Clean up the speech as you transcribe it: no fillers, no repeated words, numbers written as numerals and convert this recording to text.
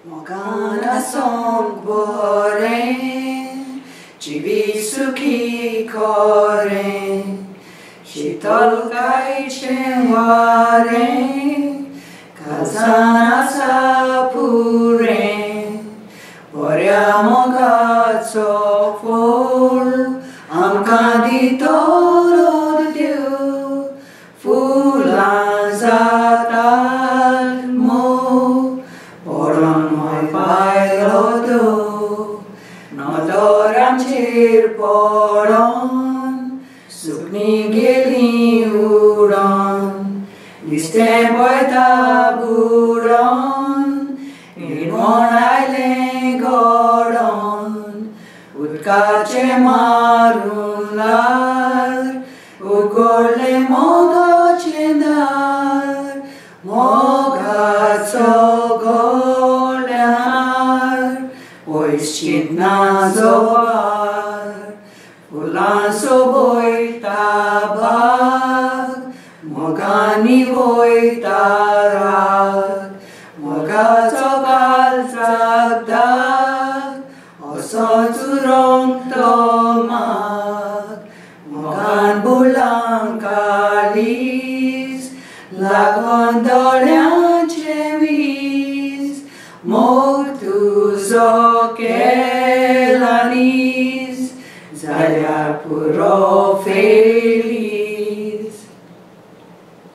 Mogana song boring, Chivi suki koring, Shitol kai chengwaring, Kazana sapuring, Boria moga tsokful, Amkadi toro diu, Fulan zatal mo, Boron Mollbailo Dou, Nodoram chirporon, Sukni gili uron, Niste taburon, Ilmon aile goron, Utkache marun lar, Ugole moga chendar, Moga tsogolear, Oischitna zobar, Fulan soboi tabag, Mogani voi tarag, Moga tsokal tsagdag, Oso turong